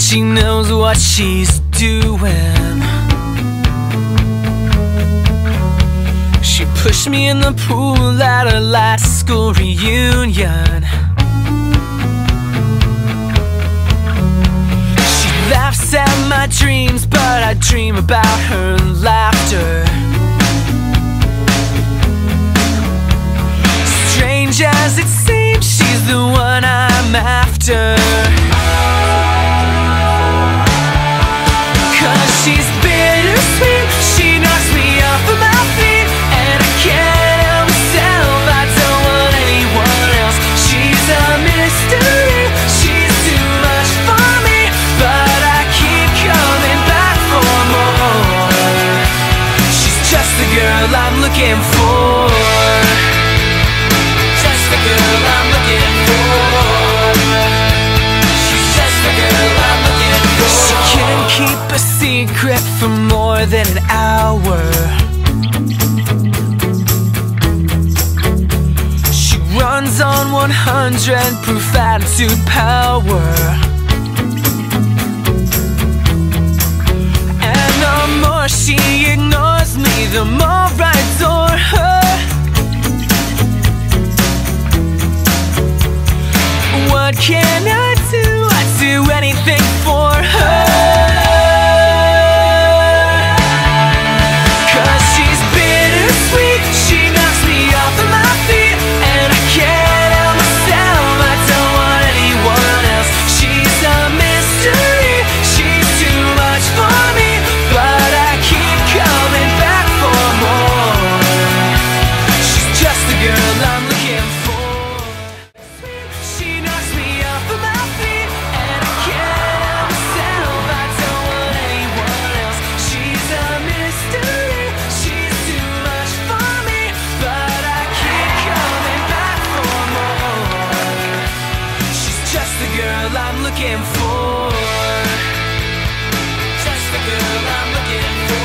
She knows what she's doing. She pushed me in the pool at her last school reunion. She laughs at my dreams, but I dream about her laughter. Strange as it seems, she's the one I'm after. 'Cause she's bittersweet, she knocks me off of my feet, and I can't help myself, I don't want anyone else. She's a mystery, she's too much for me, but I keep coming back for more. She's just the girl I'm looking for. Just the girl I'm looking for. She's just the girl I'm looking for. She can't keep a secret for more than an hour. She runs on 100 proof attitude power. And the more she ignores me, the more I adore her. What can I do? I'd do anything for her. 'Cause she's bittersweet, she knocks me off of my feet, and I can't help myself, I don't want anyone else. She's a mystery, she's too much for me, but I keep coming back for more. She's just the girl I'm looking for. She knocks me off of my feet, and I can't help myself, I don't want anyone else. She's a mystery, she's too much for me, but I keep coming back for more. She's just the girl I'm looking for. Just the girl I'm looking for.